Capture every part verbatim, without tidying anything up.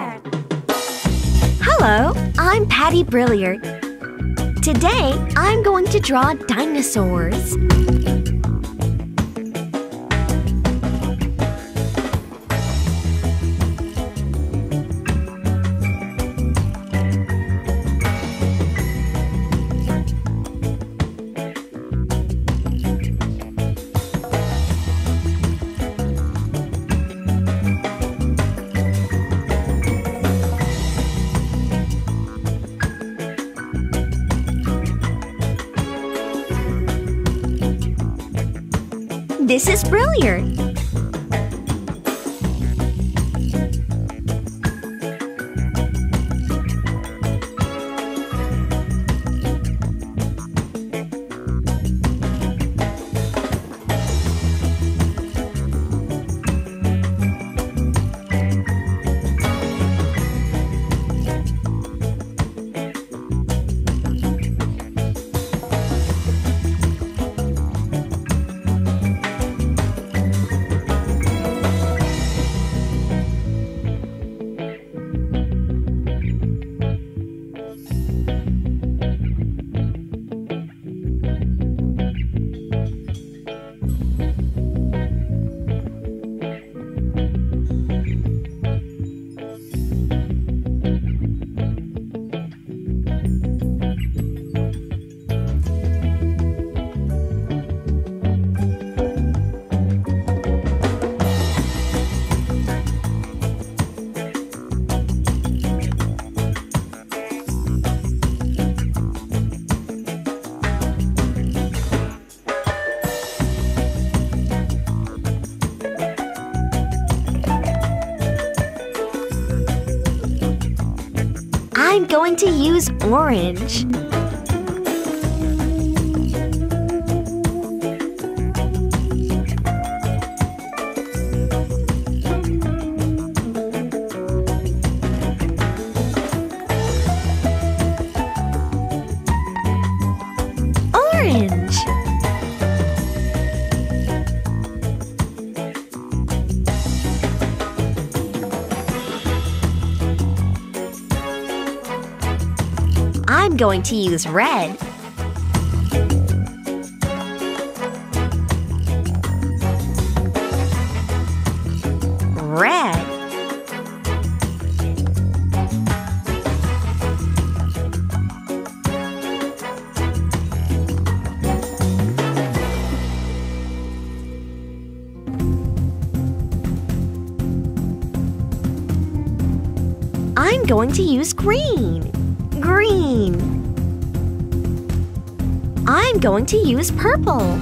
Hello, I'm Patty Brilli Art. Today, I'm going to draw dinosaurs. This is Brilli Art. I'm going to use orange. Orange. I'm going to use red. Red. I'm going to use green. Green. I'm going to use purple.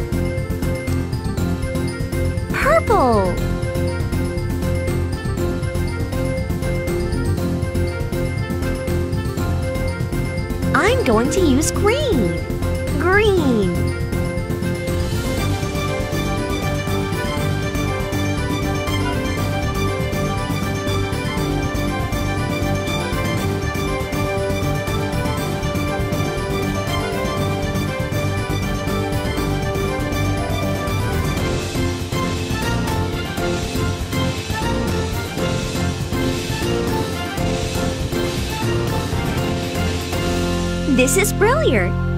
Purple. I'm going to use green. Green. This is Brilli Art.